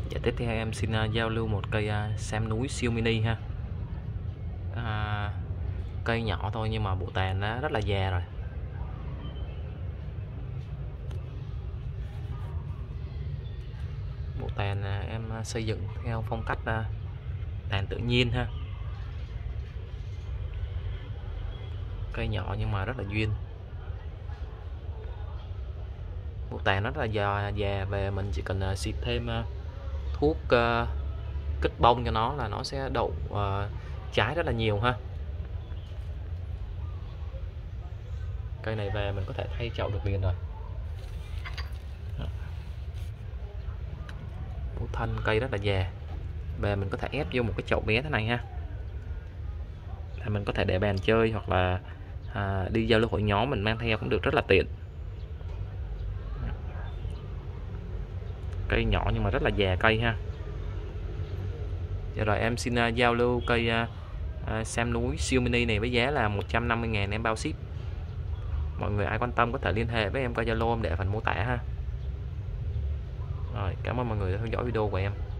Dạ, tiếp theo em xin giao lưu một cây sam núi siêu mini ha. Cây nhỏ thôi nhưng mà bộ tàn nó rất là già rồi. Bộ tàn em xây dựng theo phong cách tàn tự nhiên ha. Cây nhỏ nhưng mà rất là duyên. Bộ tàn nó rất là già về mình chỉ cần xịt thêm thuốc kích bông cho nó là nó sẽ đậu trái rất là nhiều ha. Cây này về mình có thể thay chậu được liền rồi. Bộ thân cây rất là già, về mình có thể ép vô một cái chậu bé thế này ha, thì mình có thể để bàn chơi hoặc là đi giao lưu hội nhóm mình mang theo cũng được, rất là tiện. Cây nhỏ nhưng mà rất là già cây ha. Giờ rồi em xin giao lưu cây sam núi siêu mini này với giá là 150.000 em bao ship. Mọi người ai quan tâm có thể liên hệ với em qua Zalo, em để phần mô tả ha. Rồi, cảm ơn mọi người đã theo dõi video của em.